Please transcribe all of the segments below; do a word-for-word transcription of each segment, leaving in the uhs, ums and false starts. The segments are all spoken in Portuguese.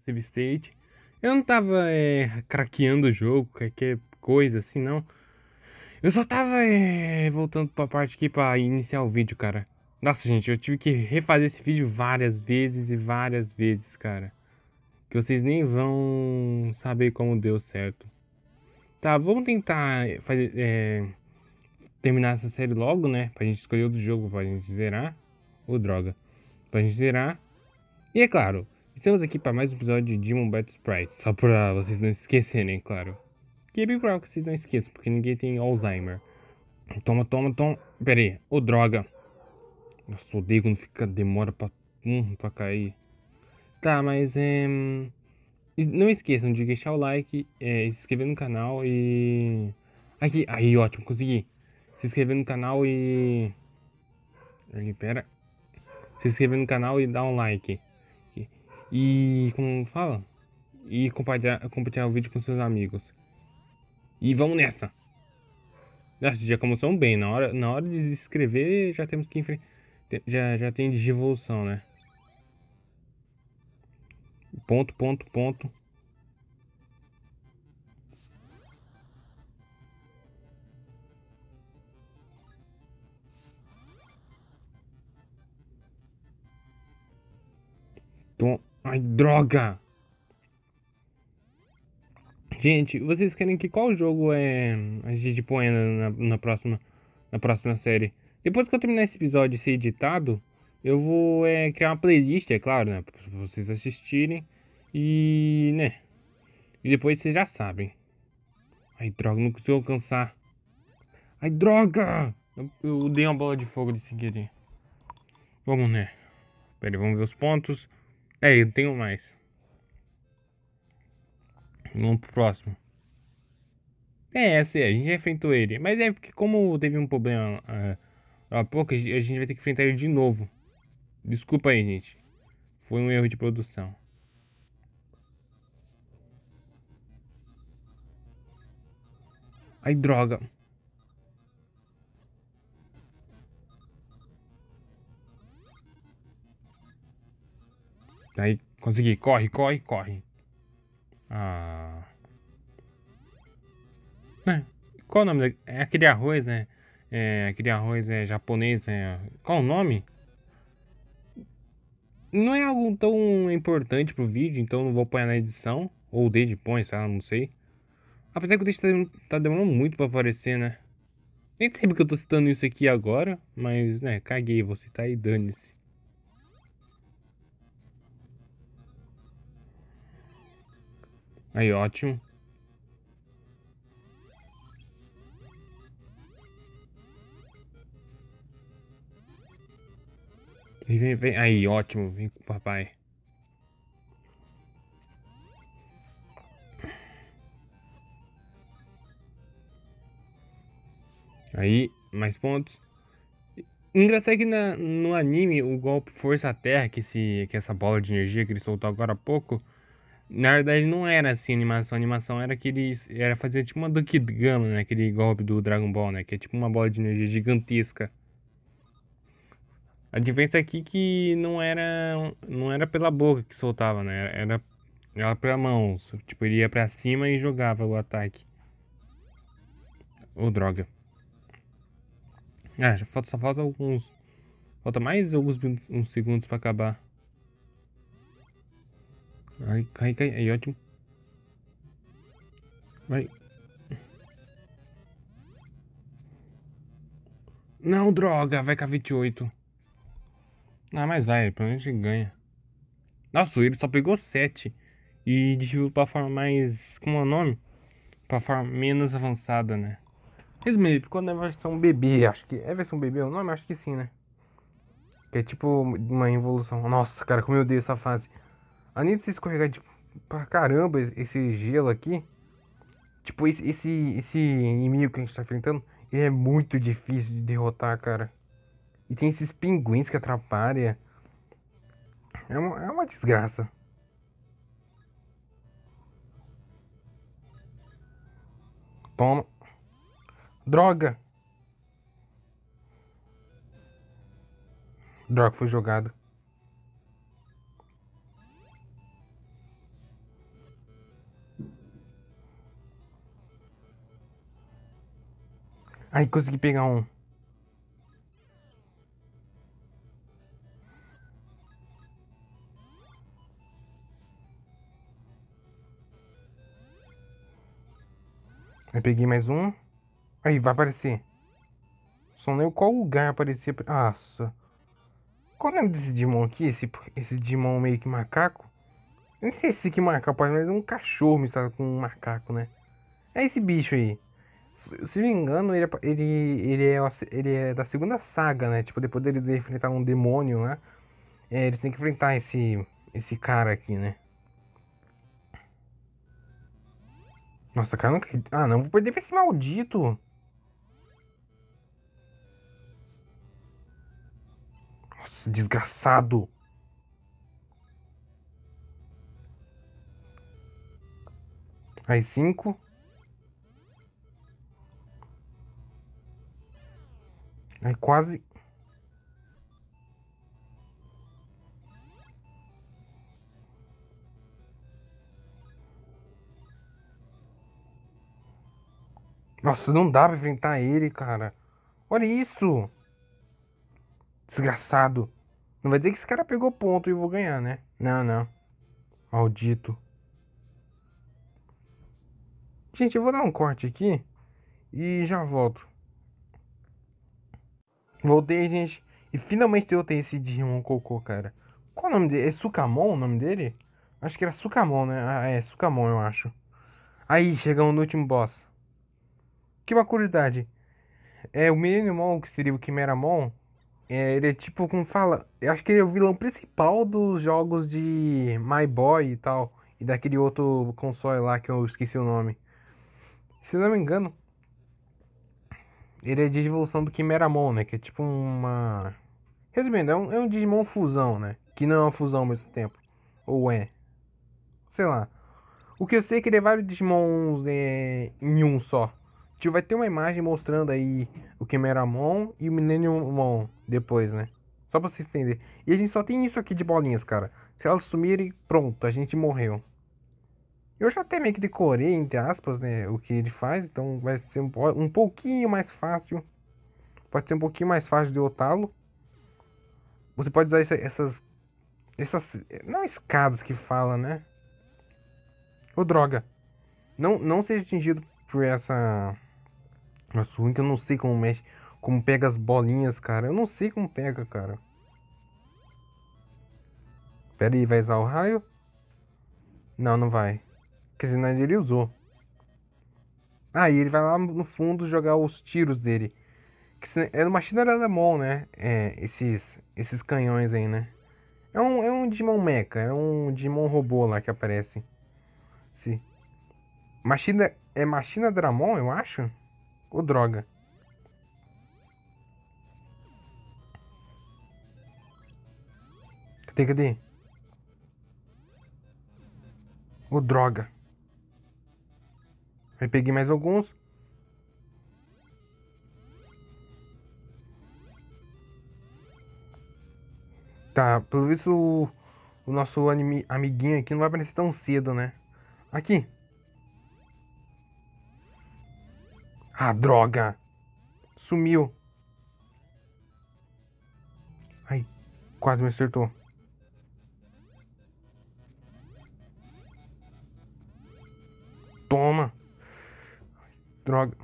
save state. Eu não tava é, craqueando o jogo, qualquer coisa assim, não. Eu só tava é, voltando pra parte aqui pra iniciar o vídeo, cara. Nossa, gente, eu tive que refazer esse vídeo várias vezes e várias vezes, cara. Que vocês nem vão saber como deu certo. Tá, vamos tentar fazer, é, terminar essa série logo, né? Pra gente escolher outro jogo pra gente zerar. Ô, droga. Pra gente zerar. E é claro, estamos aqui para mais um episódio de Demon Battle Sprite. Só pra vocês não esquecerem, claro. Que é bem provável que vocês não esqueçam, porque ninguém tem Alzheimer. Toma, toma, toma. Pera aí. Ô, droga. Nossa, odeio quando fica, demora pra, hum, pra cair. Tá, mas é... não esqueçam de deixar o like, é, se inscrever no canal e... Aqui, aí, ótimo, consegui. Se inscrever no canal e... Aí, pera. Se inscrever no canal e dar um like. E... como fala? E compartilhar, compartilhar o vídeo com seus amigos. E vamos nessa! Nossa, já começamos bem. Na hora, na hora de se inscrever, já temos que enfrentar. Já, já tem digivolução, né? Ponto, ponto, ponto. Tom... Ai, droga! Gente, vocês querem que qual jogo é a gente põe na, na, na próxima, na próxima série? Depois que eu terminar esse episódio e ser editado, eu vou é, criar uma playlist, é claro, né? Pra vocês assistirem. E, né? E depois vocês já sabem. Ai, droga, não consigo alcançar. Ai, droga! Eu, eu dei uma bola de fogo de sem querer. Vamos, né? Pera aí, vamos ver os pontos. É, eu tenho mais. Vamos pro próximo. É, essa aí, a gente já enfrentou ele. Mas é porque como teve um problema ah, há pouco, a gente vai ter que enfrentar ele de novo. Desculpa aí, gente. Foi um erro de produção. Ai, droga. Aí, consegui. Corre, corre, corre. Ah. É, qual o nome? Da... É aquele arroz, né? É, aquele arroz é japonês, né? Qual o nome? Não é algo tão importante pro vídeo, então não vou pôr na edição. Ou o Dede põe, sei lá, não sei. Apesar que o Dede tá, tá demorando muito pra aparecer, né? Nem sabe que eu tô citando isso aqui agora, mas, né, caguei, você tá aí, dane-se. Aí, ótimo. Vem, vem, vem. Aí, ótimo, vem com o papai. Aí, mais pontos. Engraçado que na, no anime, o golpe Força Terra, que, esse, que essa bola de energia que ele soltou agora há pouco, na verdade não era assim a animação. A animação era que ele era fazer tipo uma Dukidama, né? Aquele golpe do Dragon Ball, né? Que é tipo uma bola de energia gigantesca. A diferença aqui é que não era, não era pela boca que soltava, né? Era, era pela mão. Tipo, ele ia pra cima e jogava o ataque. Ô, droga. Ah, já falta, só falta alguns. Falta mais alguns uns segundos pra acabar. Ai, cai, cai. Aí, ótimo. Vai. Não, droga. Vai com a vinte e oito. Ah, mas vai. Pelo menos a gente ganha. Nossa, ele só pegou sete. E distribuiu pra forma mais... Como é o nome? Pra forma menos avançada, né? Resumindo, ele ficou na versão bebê. Acho que... É versão bebê o nome? Acho que sim, né? Que é tipo uma evolução. Nossa, cara, como eu odeio essa fase. Além de você escorregar de... pra caramba esse gelo aqui. Tipo, esse, esse, esse inimigo que a gente tá enfrentando, ele é muito difícil de derrotar, cara. E tem esses pinguins que atrapalham. É uma, é uma desgraça. Toma. Droga. Droga, foi jogado. Aí consegui pegar um. Aí peguei mais um. Aí vai aparecer. Só não lembro qual lugar aparecia. Nossa. Qual o nome desse Digimon aqui? Esse, esse Digimon meio que macaco? Eu não sei se que macaco, mas é um cachorro misturado com um macaco, né? É esse bicho aí. Se se não me engano, ele, é ele, ele, é, ele é da segunda saga, né? Tipo, depois deles enfrentar um demônio lá. É, eles têm que enfrentar esse, esse cara aqui, né? Nossa, cara, não acredito. Ah, não, vou perder pra esse maldito. Nossa, desgraçado. Aí, cinco. Aí, quase. Nossa, não dá pra enfrentar ele, cara. Olha isso. Desgraçado. Não vai dizer que esse cara pegou ponto e eu vou ganhar, né? Não, não. Maldito. Gente, eu vou dar um corte aqui e já volto. Voltei, gente. E finalmente eu tenho esse Digimon Cocô, cara. Qual o nome dele? É Sukamon o nome dele? Acho que era Sukamon, né? Ah, é, Sukamon, eu acho. Aí, chegamos no último boss. Que uma curiosidade. É, o Millenniumon, que seria o Chimeramon, é, ele é tipo, como fala, eu acho que ele é o vilão principal dos jogos de My Boy e tal. E daquele outro console lá que eu esqueci o nome. Se eu não me engano, ele é de evolução do Chimeramon, né? Que é tipo uma. Resumindo, é um, é um Digimon fusão, né? Que não é uma fusão ao mesmo tempo. Ou é? Sei lá. O que eu sei é que ele é vários Digimons é, em um só. Tipo, vai ter uma imagem mostrando aí o Chimeramon e o Millenniumon depois, né? Só pra vocês entenderem. E a gente só tem isso aqui de bolinhas, cara. Se elas sumirem, pronto, a gente morreu. Eu já até meio que decorei, entre aspas, né, o que ele faz, então vai ser um, po- um pouquinho mais fácil. Pode ser um pouquinho mais fácil de derrotá-lo. Você pode usar essa- essas. Essas. Não escadas que fala, né? Ô, droga. Não, não seja atingido por essa. Nossa, ruim que eu não sei como mexe. Como pega as bolinhas, cara. Eu não sei como pega, cara. Pera aí, vai usar o raio? Não, não vai. Quer dizer, não, ele usou. Ah, e ele vai lá no fundo jogar os tiros dele. Que se- é uma China da mão, né? É, esses, esses canhões aí, né? É um, é um Digimon Mecha, é um Digimon robô lá que aparece. Sim. Machina, é Machina Dramon, eu acho? Ô, droga. Cadê, cadê? Ô, droga. Aí peguei mais alguns. Tá, pelo visto o, o nosso anime, amiguinho aqui não vai aparecer tão cedo, né? Aqui. Ah, droga. Sumiu. Ai, quase me acertou. Toma. Droga.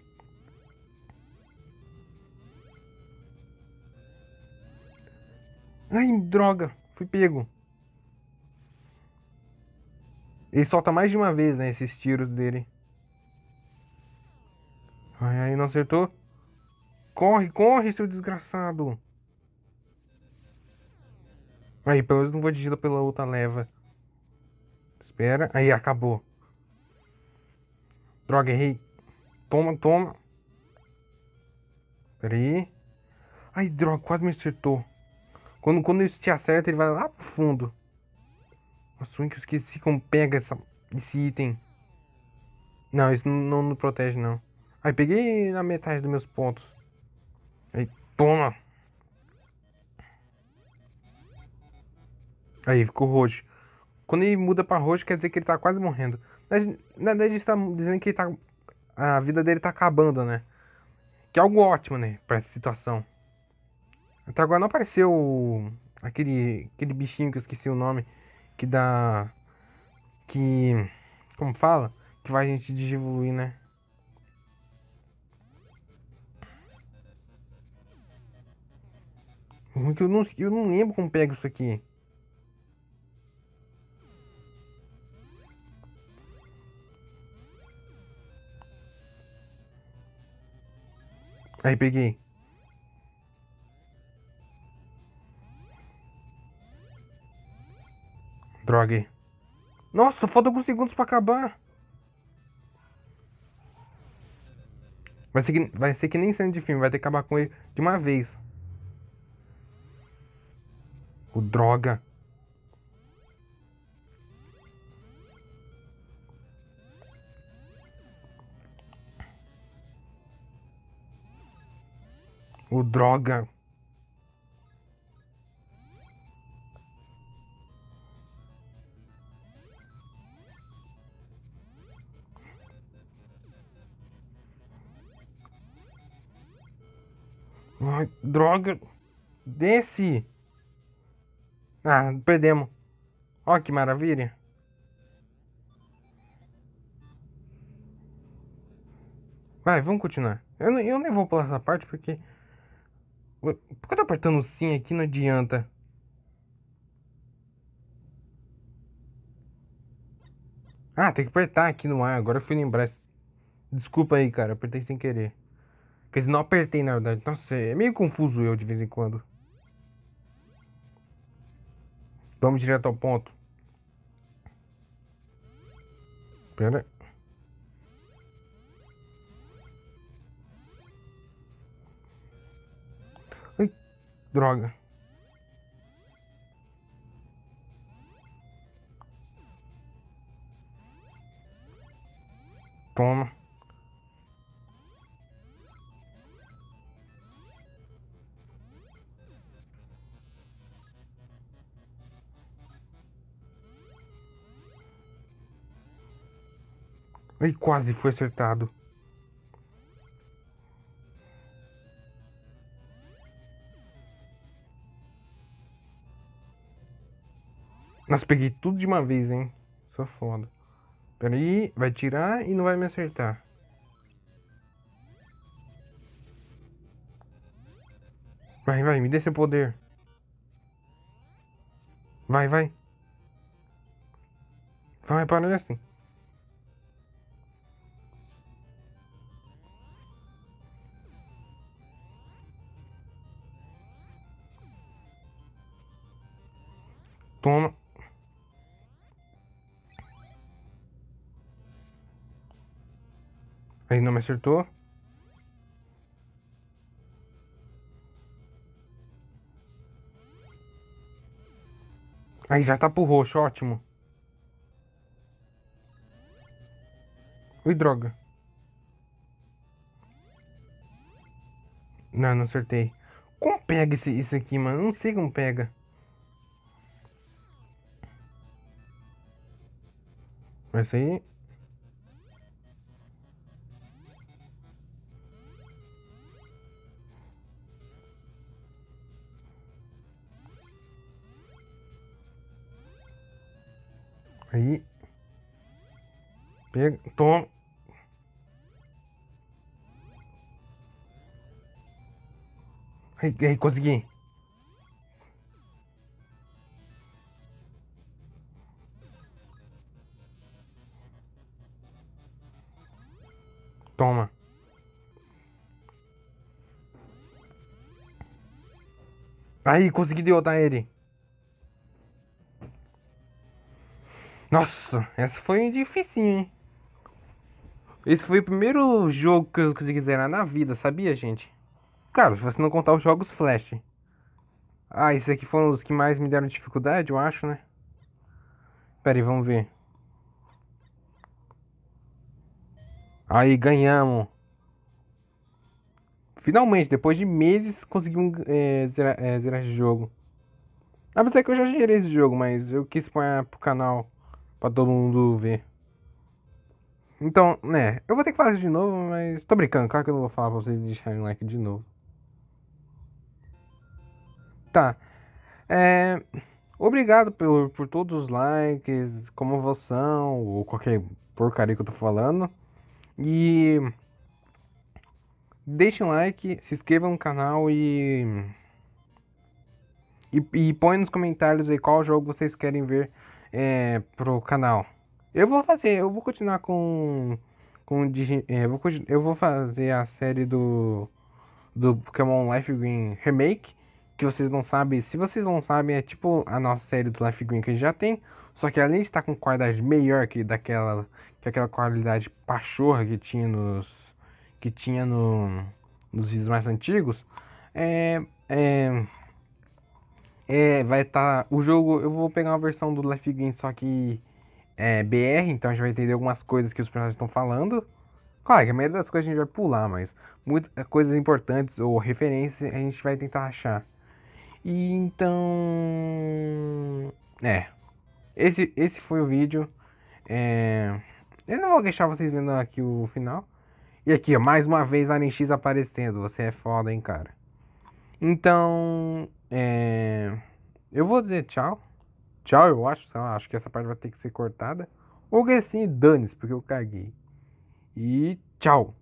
Ai, droga. Fui pego. Ele solta mais de uma vez, né? Esses tiros dele. Ai, ai, não acertou. Corre, corre, seu desgraçado. Aí, pelo menos não vou dirigindo pela outra leva. Espera. Aí, acabou. Droga, errei. Toma, toma. Pera aí. Ai, droga, quase me acertou. Quando, quando isso te acerta, ele vai lá pro fundo. Nossa, ruim que eu esqueci como pega essa, esse item. Não, isso não, não, não protege, não. Aí, peguei na metade dos meus pontos. Aí, toma. Aí, ficou roxo. Quando ele muda pra roxo, quer dizer que ele tá quase morrendo. Na na verdade, está dizendo que ele tá, a vida dele tá acabando, né? Que é algo ótimo, né? Pra essa situação. Até agora não apareceu aquele, aquele bichinho que eu esqueci o nome. Que dá. Que. Como fala? Que vai a gente digievoluir, né? Ruim que Eu não, eu não lembro como pega isso aqui. Aí peguei. Droga aí. Nossa, falta alguns segundos pra acabar. Vai ser que, vai ser que nem cena de filme, vai ter que acabar com ele de uma vez. O droga. O droga. Ai, droga. Desce. Ah, perdemos. Ó que maravilha. Vai, vamos continuar. Eu, não- eu nem vou pular essa parte porque. Por que eu tô apertando o sim aqui não adianta? Ah, tem que apertar aqui no ar. Agora eu fui lembrar. Desculpa aí, cara. Apertei sem querer. Quer dizer, não apertei na verdade. Nossa, é meio confuso eu de vez em quando. Vamos direto ao ponto. Pera. Ai, droga. Toma. Ai, quase foi acertado. Nossa, peguei tudo de uma vez, hein? Sou foda. Pera aí, vai tirar e não vai me acertar. Vai, vai, me dê seu poder. Vai, vai. Vai, parece. Toma. Aí não me acertou. Aí já tá pro roxo, ótimo. Ui, droga. Não, não acertei. Como pega esse, isso aqui, mano? Não sei como pega. Mas isso aí. Aí. Pega. Toma. Aí, aí, consegui. Toma. Aí, consegui derrotar ele. Nossa, essa foi difícil, hein? Esse foi o primeiro jogo que eu consegui zerar na vida, sabia, gente? Claro, se você não contar os jogos Flash. Ah, esses aqui foram os que mais me deram dificuldade, eu acho, né? Pera aí, vamos ver. Aí, ganhamos. Finalmente, depois de meses, conseguimos é, zerar, é, zerar esse jogo. Apesar que eu já gerei esse jogo, mas eu quis pôr pro canal pra todo mundo ver. Então, né, eu vou ter que falar isso de novo, mas tô brincando, claro que eu não vou falar pra vocês deixarem o like de novo. Tá, é... Obrigado por, por todos os likes, como vocês são, ou qualquer porcaria que eu tô falando. E deixem um like, se inscrevam no canal e, e, e põe nos comentários aí qual jogo vocês querem ver é, pro canal. Eu vou fazer, eu vou continuar com, com digi- é, eu, vou, conti- eu vou fazer a série do, do Pokémon Life Green Remake, que vocês não sabem, se vocês não sabem, é tipo a nossa série do Life Green que a gente já tem, só que além de estar com qualidade melhor que daquela, que aquela qualidade pachorra que tinha nos, que tinha no, nos vídeos mais antigos, é, é, é vai estar, o jogo, eu vou pegar uma versão do Life Green, só que é B R, então a gente vai entender algumas coisas que os personagens estão falando. Claro que a maioria das coisas a gente vai pular, mas muitas coisas importantes ou referências a gente vai tentar achar. E então. É. Esse, esse foi o vídeo. É, eu não vou deixar vocês vendo aqui o final. E aqui, ó, mais uma vez a N X aparecendo. Você é foda, hein, cara. Então. É, eu vou dizer tchau. Tchau, eu acho. Sei lá, acho que essa parte vai ter que ser cortada. Ou que assim, dane-se, porque eu caguei. E tchau.